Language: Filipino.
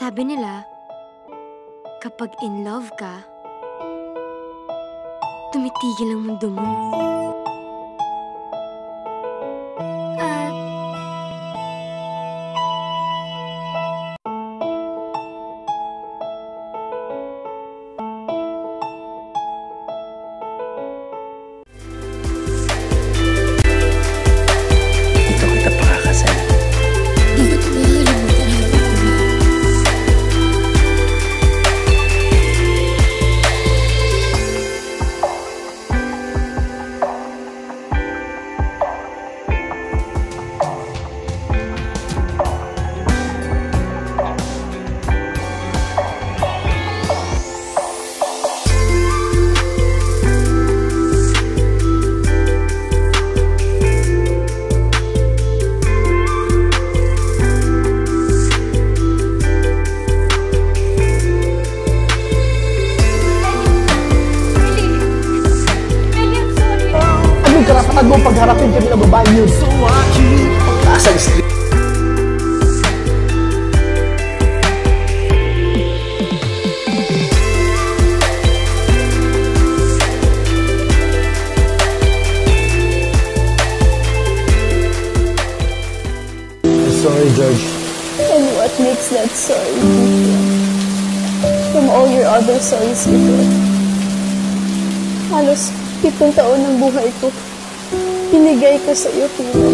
Sabi nila, kapag in love ka, tumitigil ang mundo mo. At ikaw kita pakakasal. di ko ito makakalimutan habang buhay. Anong karapatan mo pagharapin kami ng babae yun? Pag-asang street. I'm sorry, George. And what makes that sorry different from all your other sorries before? Halos 7 taon ng buhay ko, pinigay ko sa iyo, Tina.